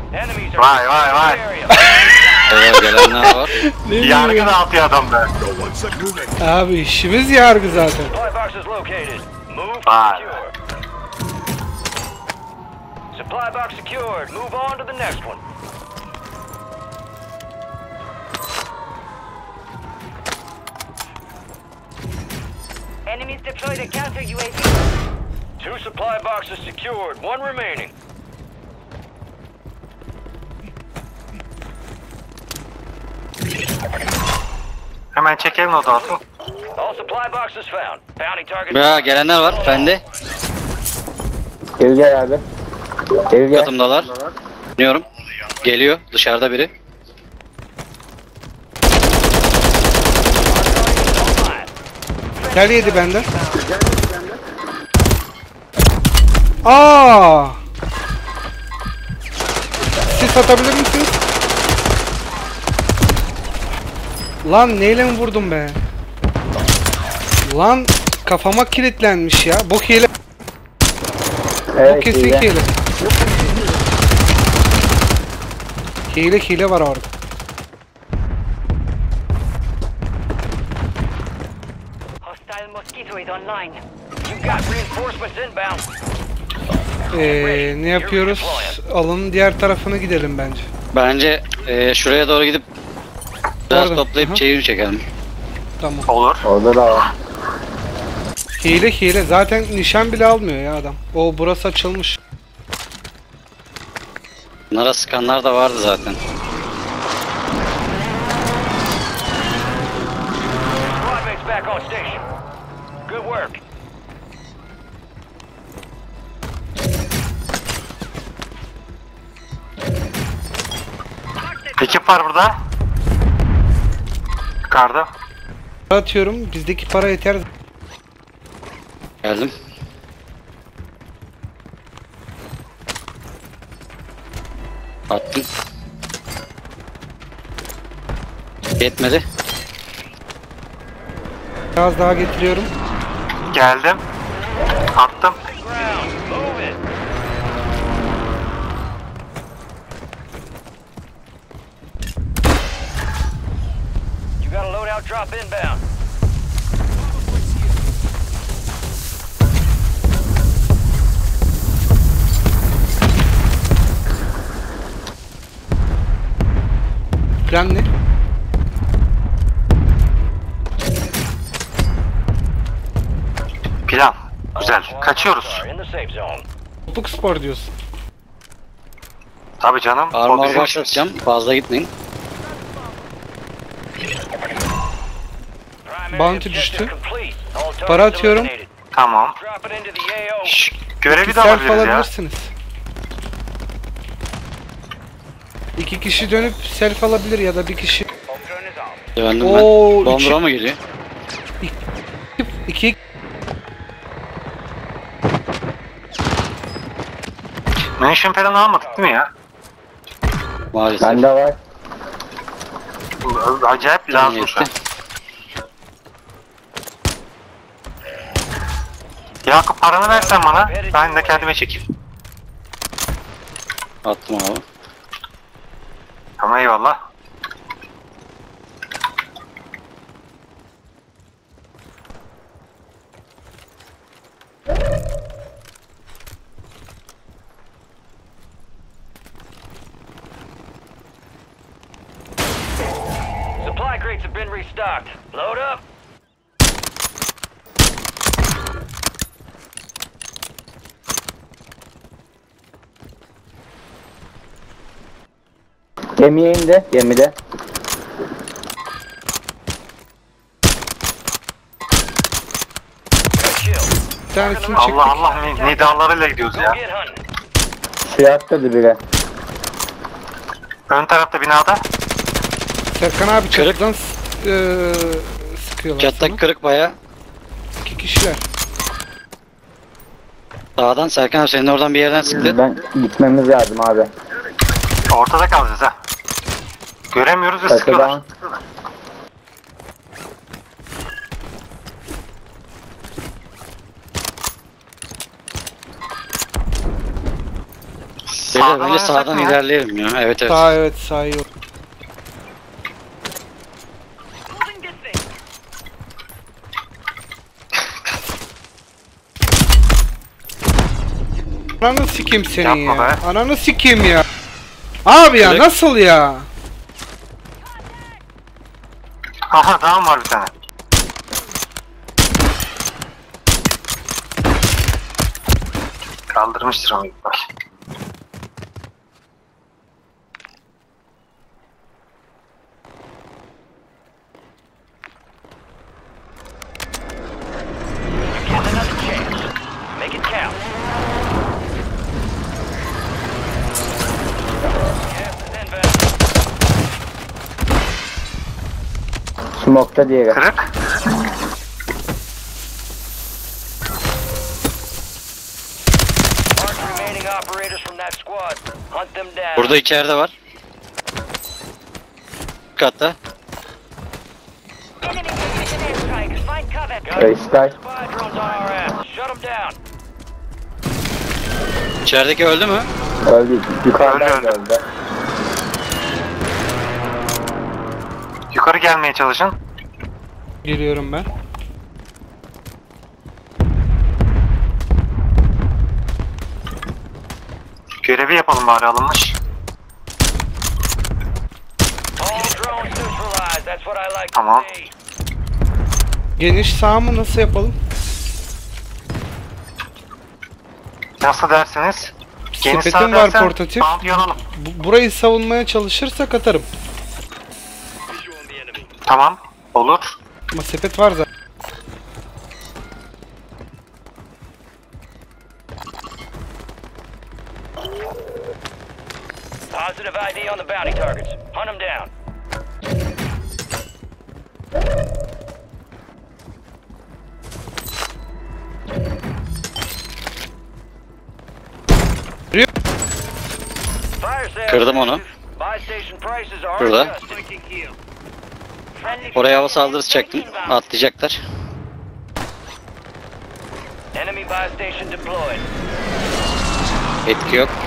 Enemies are Vay vay vay. Evet, gelenler var. Yargı dağıtıyor adam be. Abi işimiz yargı zaten. Supply box is located. Move to Vay. secure. Supply box secured. Move on to the next one. Enemies deployed a counter UAV. 2 supply boxes secured. 1 remaining. Hemen çekelim o dağıtı. All supply boxes found. Bounty target. Ya gelenler var. Bende. Gel abi. Gel. Katımdalar. Dinliyorum. Geliyor. Dışarıda biri. Gel yedi benden. Aa! Siz atabilir misiniz? Lan neyle mi vurdum be? Lan kafama kilitlenmiş ya. Bu hile. Bu kesin hile. Hile var orada. Hostile Mosquito is online. You got reinforcements inbound. Ne yapıyoruz? Alanın diğer tarafına gidelim bence. Bence şuraya doğru gidip biraz Orada. toplayıp Aha. çeviri çekelim. Tamam. Olur. Orada da var. Hile. Zaten nişan bile almıyor ya adam. O burası açılmış. Bunlara sıkanlar da vardı zaten. Squad mates back on station. Good work. Ekip var burada. Yukarıda. Atıyorum. Bizdeki para yeter. Geldim. Attım. Yetmedi. Biraz daha getiriyorum. Geldim. Attım. Ground. Move it. You got a loadout drop inbound. Plan ne? Plan. Güzel. Kaçıyoruz. Are in the safe zone. Topuk spor diyorsun. Tabii canım. O Armor bizim başlatacağım. Fazla gitmeyin. Primary Bounty objective düştü. complete. All targets Para atıyorum. eliminated. Tamam. Drop it into the AO. Şşş, görevi de Self alabiliriz ya. alabilirsiniz. 2 kişi dönüp self alabilir ya da bir kişi. Drone is off. Döndüm Oo, ben. üçü- Bomba mı geliyor? 2 Munition falan almadık değil mi ya? Maalesef. Bende var. Acayip lazım şu an. Yetti. Yakup paranı versen bana. Ben de kendime çekeyim. Attım abi. Tamam eyvallah. Supply crates have been restocked. Load up. Gemiye indi. Gemide. Kill. bir tanesini çektik. Allah Allah ne dağlarıyla gidiyoruz Go ya. get hunting. Suya atladı biri. Ön tarafta binada. Serkan abi Kırık. çatıdan sıkıyorlar Çatlak sana. kırık baya. 2 kişiler. Dağdan Serkan abi senin oradan bir yerden sıktı. Ben gitmemiz lazım abi. Ortada kalacağız ha. Göremiyoruz ve sıkıyorlar. Çatıdan. Beyler bence oynasak sağdan mı ya? ilerleyelim ya. Evet evet. Sağ, evet, sağ iyi. Moving this way. Ananı sikeyim senin Yapma ya. be. Ananı sikeyim ya. Abi ya Direkt- nasıl ya? Aha daha var bir tane. Kaldırmıştır onu ilk baş. Get another chance. Make it count. Gas is inbound. Smoke'ta diğeri. Kırık. Mark remaining operators from that squad. Hunt them down. Burada içeride var. Katta. Enemy precision airstrikes. Find cover. Got it. Sky. Spy drones on our ass. Shut them down. İçerideki öldü mü? Öldü. Yukarıdan Öldü. öldü. Yukarı gelmeye çalışın. Geliyorum ben. Görevi yapalım bari alınmış. All drones neutralized. That's what I like Tamam. to see. Geniş sağ mı nasıl yapalım? Nasıl derseniz. Geniş Sepetim sağ var dersen, portatif. Bounty yanalım. Burayı savunmaya çalışırsak atarım. Tamam. Olur. Ama sepet var zaten. Positive ID on the bounty targets. Hunt them down. Yürü. Fire sale. Kırdım onu. Buy station prices are Burada. adjusted. Friendly Oraya hava precision saldırısı airstrike çektim. inbound. Atlayacaklar. Enemy buy station deployed. Etki yok.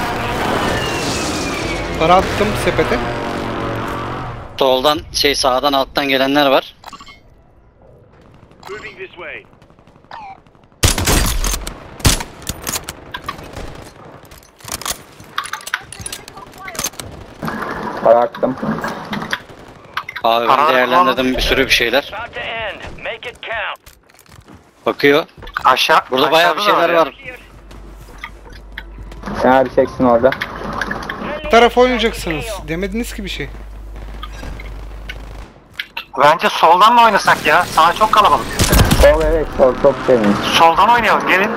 Para attım sepete. Soldan sağdan alttan gelenler var. Moving this way. Para attım. Abi ben Karar değerlendirdim bir sürü bir şeyler. About to end. Make it count. Bakıyor. Aşağı. Burada bayağı bir aşağıda da şeyler ya. var. Sen abi çeksin orada. Friendly Bu tarafa airstrike oynayacaksınız. in AO. Demediniz ki bir şey. Bence soldan mı oynasak ya? Sağ çok kalabalık. Sol evet sol çok temiz. Soldan oynayalım gelin.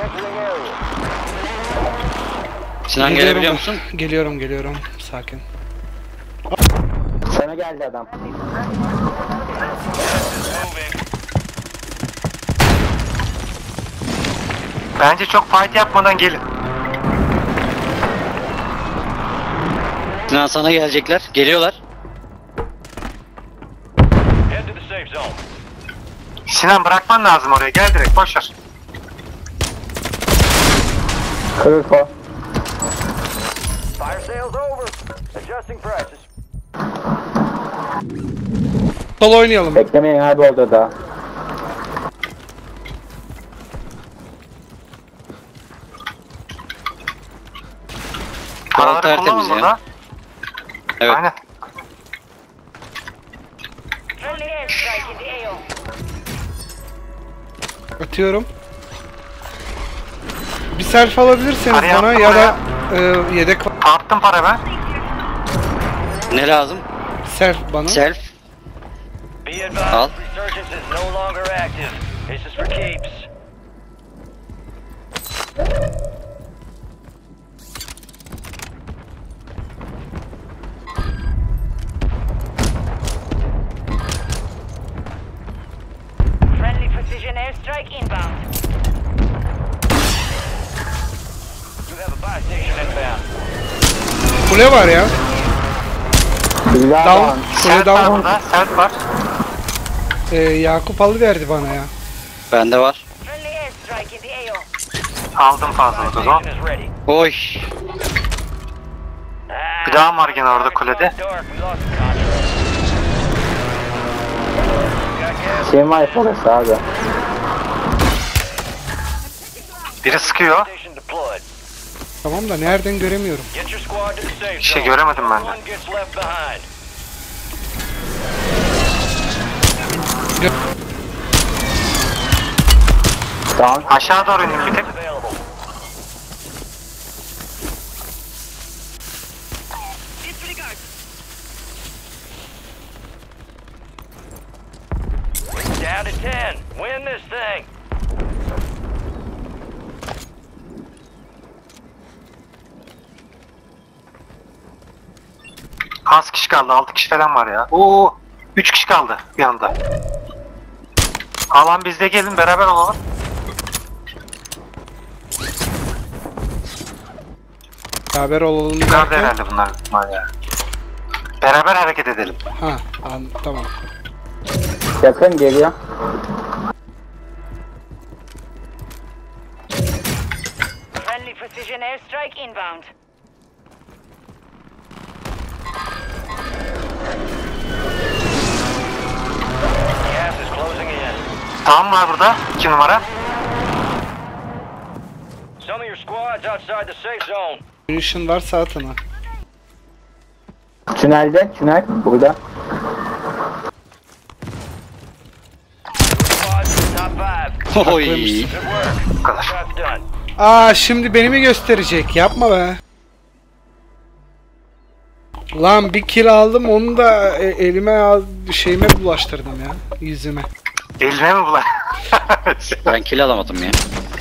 Sinan gelebiliyor musun? Geliyorum. Sakin. Sana geldi adam. Moving. Bence çok fight yapmadan gelin. Sinan sana gelecekler. Geliyorlar. Head to the safe zone. Sinan bırakman lazım oraya. Gel direkt boşver. Kırık o. Fire sale's over. Adjusting prices. Sol oynayalım. Beklemeyin abi orada da. Paraları tertemiz kullanın ya. burada. Evet. Aynen. Friendly airstrike in the AO. Atıyorum. Bir self alabilirseniz Araya bana attım, ya da yedek Attım para ben. Ne lazım? self bana. Self. Be advised, Al. resurgence is no longer active. This is for keeps. Friendly precision airstrike inbound. You have a buy station inbound. Kule var ya. Bir daha Down. down. Kule Self var down. burada. Self var. Yakup alıverdi bana ya. Bende var. Friendly airstrike in the AO. Aldım Buy fazlalık o zaman. station is ready. Oy. Silahım var gene orada kulede. Dark, we lost the contract. Got gas CMI orası abi. Biri sıkıyor. station deployed. Tamam da nereden göremiyorum. Get your squad to the safe Bir şey zone. göremedim ben de. No one gets left behind. Down. Aşağı doğru indim bir tek. Available. Down to 10. Win this thing. Az kişi kaldı. 6 kişi falan var ya. Oo, 3 kişi kaldı bir anda. Alan bizde, gelin beraber olalım. Beraber olalım Yukarıda derken. herhalde bunlar var ya. Beraber hareket edelim. Ha, tamam. Yakın geliyor. Friendly precision airstrike inbound. Gas is closing in. Tamam var burada. 2 numara. Some of your squads outside the safe zone. Munition varsa atın ha. Tünelde. Tünel. Burada. Squads in the top 5. Oy. Haklıymışsın. Good work. Bu kadar. Job's done. Aa, şimdi beni mi gösterecek? Yapma be. Lan bir kill aldım, onu da şeyime bulaştırdım ya, yüzüme. Eline mi bulan? Ben kill alamadım ya.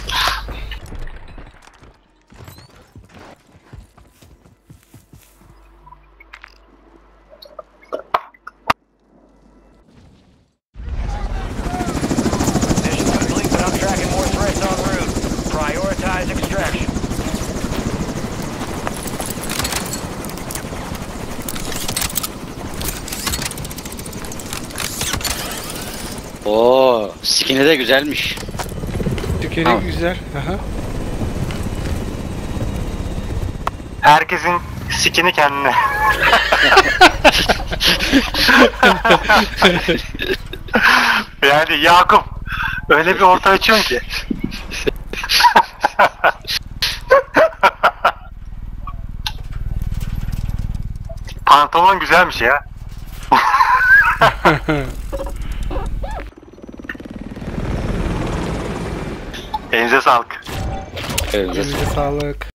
Mission complete, but I'm tracking more threats en route. Prioritize extraction. Oo, skin'i de güzelmiş. Tükürük Tamam. güzel. Aha. Herkesin sikini kendine. Yani Yakup öyle bir orta açıyorsun ki. Pantolon güzelmiş ya. Elinize sağlık. Evet. Elinize sağlık.